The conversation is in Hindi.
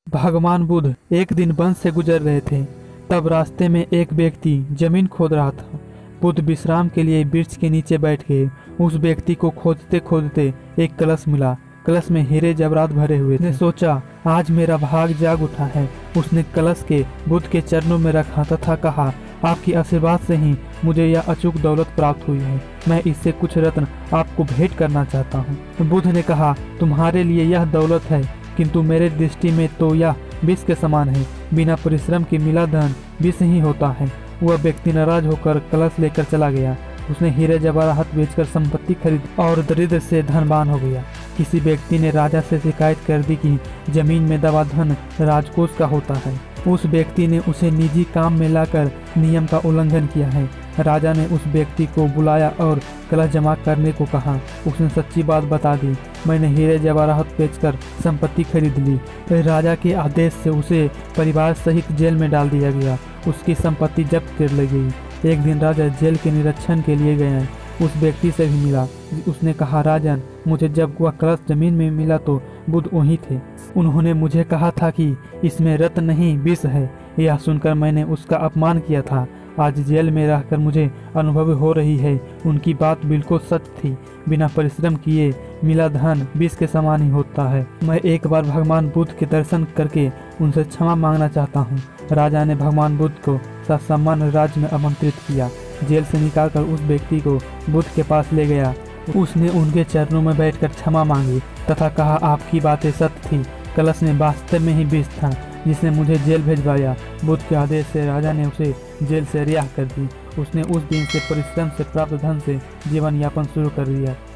भगवान बुद्ध एक दिन वन से गुजर रहे थे। तब रास्ते में एक व्यक्ति जमीन खोद रहा था। बुद्ध विश्राम के लिए वृक्ष के नीचे बैठ गए। उस व्यक्ति को खोदते खोदते एक कलश मिला। कलश में हीरे जवाहरात भरे हुए थे। उसने सोचा, आज मेरा भाग जाग उठा है। उसने कलश के बुद्ध के चरणों में रखा तथा कहा, आपकी आशीर्वाद से ही मुझे यह अचूक दौलत प्राप्त हुई है। मैं इससे कुछ रत्न आपको भेंट करना चाहता हूँ। बुद्ध ने कहा, तुम्हारे लिए यह दौलत है, किंतु मेरे दृष्टि में तो यह विष के समान है। बिना परिश्रम के मिला धन विष ही होता है। वह व्यक्ति नाराज होकर कलश लेकर चला गया। उसने हीरे जवाहरात बेचकर संपत्ति खरीद और दरिद्र से धनवान हो गया। किसी व्यक्ति ने राजा से शिकायत कर दी कि जमीन में दबा धन राजकोष का होता है। उस व्यक्ति ने उसे निजी काम में लाकर नियम का उल्लंघन किया है। राजा ने उस व्यक्ति को बुलाया और कलश जमा करने को कहा। उसने सच्ची बात बता दी, मैंने हीरे जवाहरात बेचकर संपत्ति खरीद ली। राजा के आदेश से उसे परिवार सहित जेल में डाल दिया गया। उसकी संपत्ति जब्त कर ली गई। एक दिन राजा जेल के निरीक्षण के लिए गए। उस व्यक्ति से भी मिला। उसने कहा, राजन, मुझे जब वह कलश जमीन में मिला तो बुद्ध वहीं थे। उन्होंने मुझे कहा था कि इसमें रत्न नहीं विष है। यह सुनकर मैंने उसका अपमान किया था। आज जेल में रहकर मुझे अनुभव हो रही है, उनकी बात बिल्कुल सच थी। बिना परिश्रम किए मिला धन विष के समान ही होता है। मैं एक बार भगवान बुद्ध के दर्शन करके उनसे क्षमा मांगना चाहता हूँ। राजा ने भगवान बुद्ध को ससम्मान राज्य में आमंत्रित किया। जेल से निकालकर उस व्यक्ति को बुद्ध के पास ले गया। उसने उनके चरणों में बैठकर क्षमा मांगी तथा कहा, आपकी बातें सत्य थी। कलश में वास्तव में ही विष था जिसने मुझे जेल भेजवाया। बुद्ध के आदेश से राजा ने उसे जेल से रिहा कर दी। उसने उस दिन से परिश्रम से प्राप्त धन से जीवन यापन शुरू कर दिया।